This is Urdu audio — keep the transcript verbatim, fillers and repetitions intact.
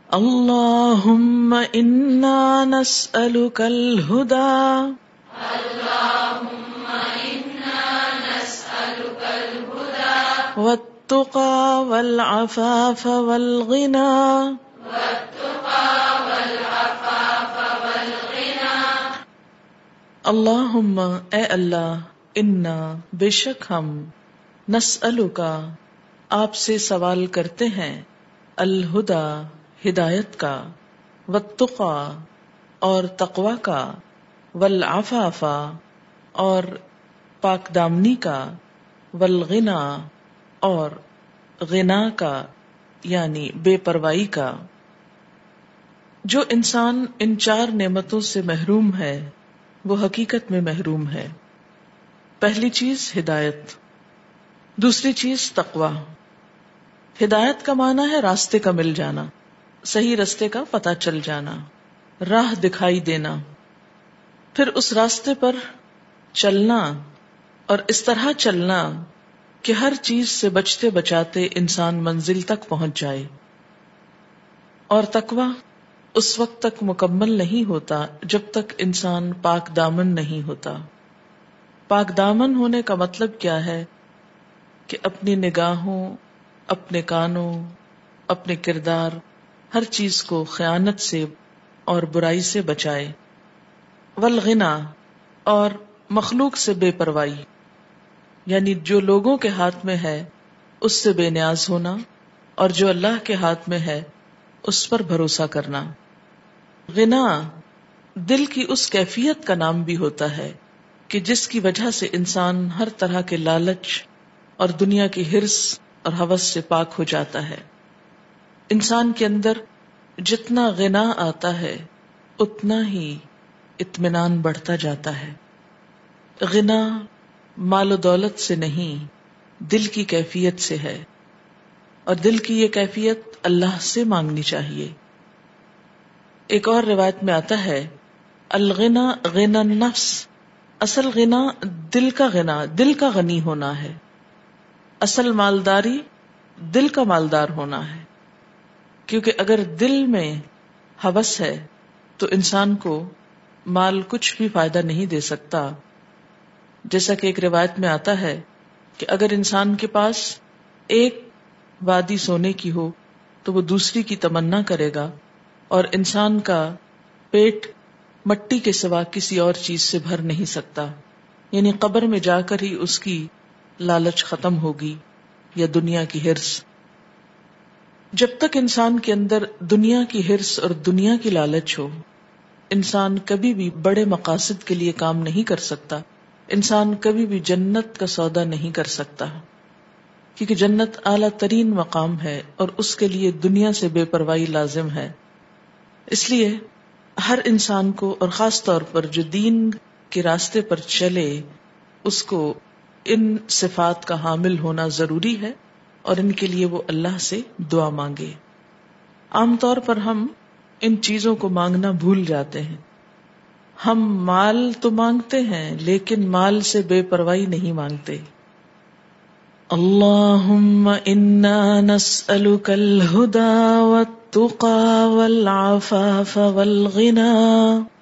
اللہم انا نسألک الہدی والتقى والعفاف والغنى اللہم اے اللہ، انا بے شک ہم، نسألکا آپ سے سوال کرتے ہیں، الہدا ہدایت کا، والتقى اور تقوی کا، والعفاف اور پاک دامنی کا، والغنا اور غنا کا یعنی بے پروائی کا۔ جو انسان ان چار نعمتوں سے محروم ہے وہ حقیقت میں محروم ہے۔ پہلی چیز ہدایت، دوسری چیز تقوی۔ ہدایت کا معنی ہے راستے کا مل جانا، صحیح راستے کا پتہ چل جانا، راہ دکھائی دینا، پھر اس راستے پر چلنا اور اس طرح چلنا کہ ہر چیز سے بچتے بچاتے انسان منزل تک پہنچ جائے۔ اور تقوی اس وقت تک مکمل نہیں ہوتا جب تک انسان پاک دامن نہیں ہوتا۔ پاک دامن ہونے کا مطلب کیا ہے؟ کہ اپنی نگاہوں، اپنے کانوں، اپنے کردار، ہر چیز کو خیانت سے اور برائی سے بچائے۔ والغنا اور مخلوق سے بے پروائی، یعنی جو لوگوں کے ہاتھ میں ہے اس سے بے نیاز ہونا، اور جو اللہ کے ہاتھ میں ہے اس پر بھروسہ کرنا۔ غنا دل کی اس کیفیت کا نام بھی ہوتا ہے کہ جس کی وجہ سے انسان ہر طرح کے لالچ اور دنیا کی ہرس اور ہوس سے پاک ہو جاتا ہے۔ انسان کے اندر جتنا غنا آتا ہے اتنا ہی اطمینان بڑھتا جاتا ہے۔ غنا مال و دولت سے نہیں، دل کی کیفیت سے ہے، اور دل کی یہ کیفیت اللہ سے مانگنی چاہیے۔ ایک اور روایت میں آتا ہے الغنا غنا النفس، اصل غنا دل کا غنا، دل کا غنی ہونا ہے، اصل مالداری دل کا مالدار ہونا ہے۔ کیونکہ اگر دل میں ہوس ہے تو انسان کو مال کچھ بھی فائدہ نہیں دے سکتا۔ جیسا کہ ایک روایت میں آتا ہے کہ اگر انسان کے پاس ایک وادی سونے کی ہو تو وہ دوسری کی تمنا کرے گا، اور انسان کا پیٹ مٹی کے سوا کسی اور چیز سے بھر نہیں سکتا، یعنی قبر میں جا کر ہی اس کی لالچ ختم ہوگی یا دنیا کی ہرس۔ جب تک انسان کے اندر دنیا کی ہرس اور دنیا کی لالچ ہو، انسان کبھی بھی بڑے مقاصد کے لیے کام نہیں کر سکتا، انسان کبھی بھی جنت کا سودا نہیں کر سکتا، کیونکہ جنت اعلیٰ ترین مقام ہے اور اس کے لیے دنیا سے بے پرواہی لازم ہے۔ اس لیے ہر انسان کو، اور خاص طور پر جو دین کے راستے پر چلے، اس کو ان صفات کا حامل ہونا ضروری ہے، اور ان کے لیے وہ اللہ سے دعا مانگے۔ عام طور پر ہم ان چیزوں کو مانگنا بھول جاتے ہیں۔ ہم مال تو مانگتے ہیں لیکن مال سے بے پرواہی نہیں مانگتے۔ اللہم انا نسألک الہدی والتقی والعفاف والغنی